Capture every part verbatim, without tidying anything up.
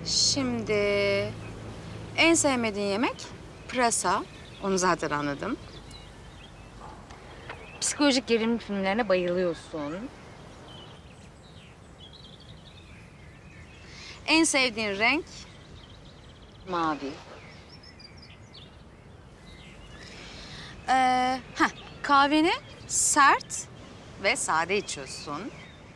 Şimdi en sevmediğin yemek pırasa. Onu zaten anladım. Psikolojik gerilim filmlerine bayılıyorsun. En sevdiğin renk Mavi. Ee, heh, kahveni sert ve sade içiyorsun.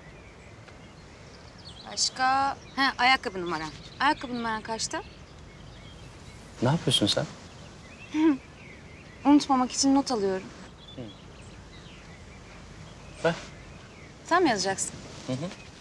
Başka? He, ayakkabı numaran. Ayakkabı numaran kaçta? Ne yapıyorsun sen? Unutmamak için not alıyorum. Ver. Sen mi yazacaksın? Hı hı.